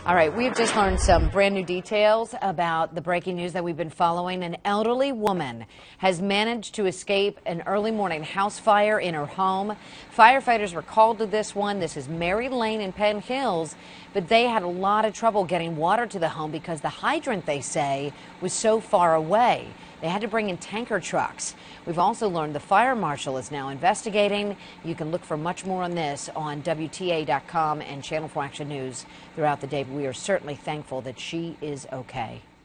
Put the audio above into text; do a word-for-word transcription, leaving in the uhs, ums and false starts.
All right, we've just learned some brand new details about the breaking news that we've been following. An elderly woman has managed to escape an early morning house fire in her home. Firefighters were called to this one. This is Mary Lane in Penn Hills, but they had a lot of trouble getting water to the home because the hydrant, they say, was so far away. They had to bring in tanker trucks. We've also learned the fire marshal is now investigating. You can look for much more on this on W T A E dot com and Channel four Action News throughout the day. We are certainly thankful that she is okay.